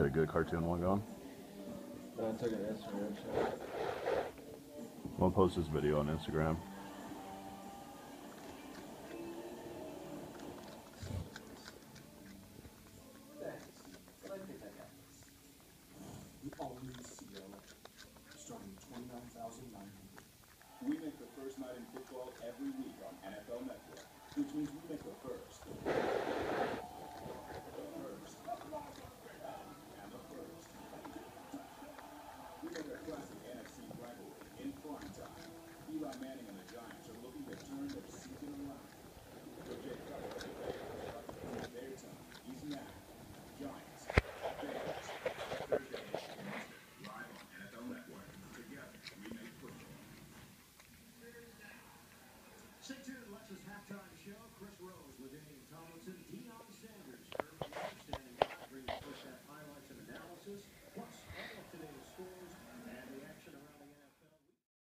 got a good cartoon one going. I took an Instagram shot. We'll post this video on Instagram. Starting $29,900. We make the first night in football every week on NFL Network, which means we make the first. The first. And the first. We make a classic NFC rivalry in prime time. Eli Manning and the Giants are looking to turn their season around. So Jay Cutler and their time is now. Giants. Bears. Thursday night, live on NFL Network. Together, we make football. Stay tuned. Lex's halftime show. Chris Rose.